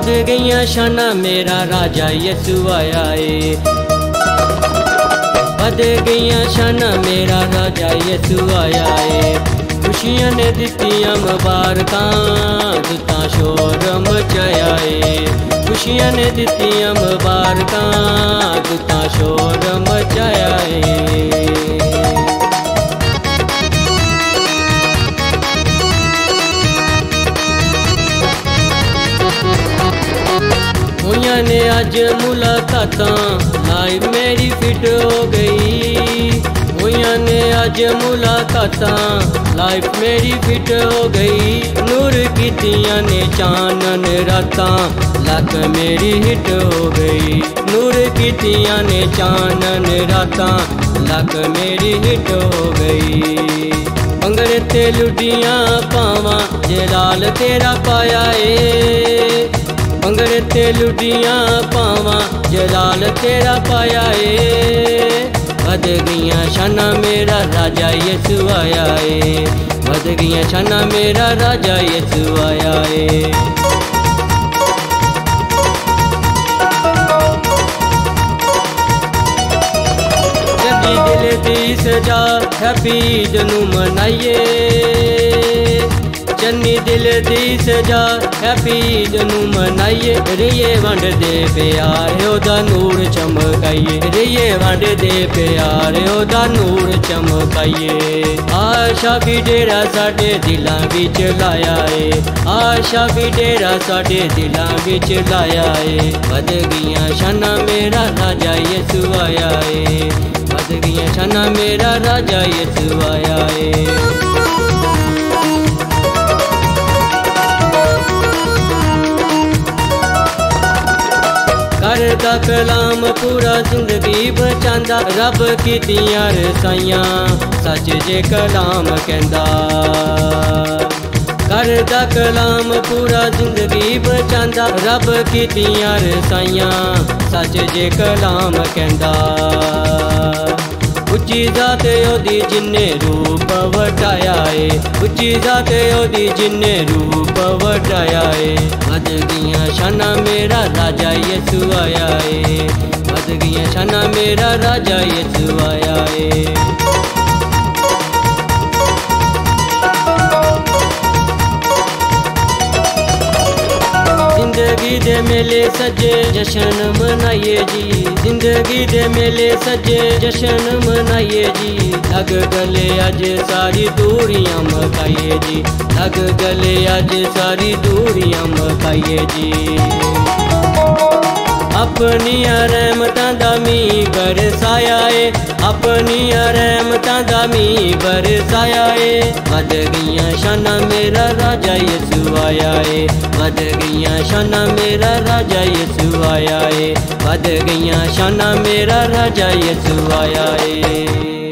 वध गईयां शाना मेरा राजा यसु आया है। वध गईयां शाना मेरा राजा यसु आया है। खुशियां ने दित्तियां मुबारकां दुता शोर मचाया है। खुशियां ने दित्तियां मुबारकां दुता शोर मचाया है। ने अज मुलाकातां लाइफ मेरी फिट हो गई। ने अज मुलाकातां लाइफ मेरी फिट हो गई। नूर कीतियां ने चानन रातां लक मेरी हिट हो गई। नूर कीतियां ने चानन रातां लक मेरी हिट हो गई। भंगड़े ते लुडियां पावां जे लाल तेरा पाया ए। भंगड़े ते लुडियां पावां जलाल तेरा पाया ए। वध गईयां शाना मेरा राजा यसु आया है। वध गईयां शाना मेरा राजा यसु आया है। जल्दी दिल दी सजा हैप्पी जनू मनाइए। चन्नी दिल दी सजा हैप्पी जनू मनाइए। रिये वंड दे प्यार ओदा नूर चमकाइए। रिये वंड दे प्यार ओदा नूर चमकाइए। आशा भी डेरा साडे दिलां विच लाया है। आशा भी डेरा साडे दिलां विच लाया है। वध गईयां शाना मेरा राजा यसु आया है। वध गईयां शाना मेरा राजा यसु आया है। करदा कलाम पूरा जिंदगी बचांदा। रब कीतियां रसाइयां सच जे कलाम कहंदा। करदा कलाम पूरा जिंदगी बचांदा। रब कीतियां रसाइयां सच जे कलाम कहंदा। उच्ची जात ओदी जिन्ने रूप वटाया है। उच्ची जात ओदी जिन्ने रूप वटाया है। वध गईयां शाना मेरा राजा यसु आया है। वध गईयां शाना मेरा राजा यसु आया है। जिंदगी दे मेले सजे जश्न मनाइए जी। जिंदगी दे मेले सजे जश्न मनाइए जी। लग गले अज सारी दूरियां मकाइए जी। लग गले अज सारी दूरियां मकाइए जी। अपनियां रहमतां दा मींह बरसाया है। अपनियां रहमतां दा मींह बरसाया है। वध गईयां शाना मेरा राजा यसु आया है। वध गईयां शाना मेरा राजा यसु आया है। वध गईयां शाना मेरा राजा यसु आया है।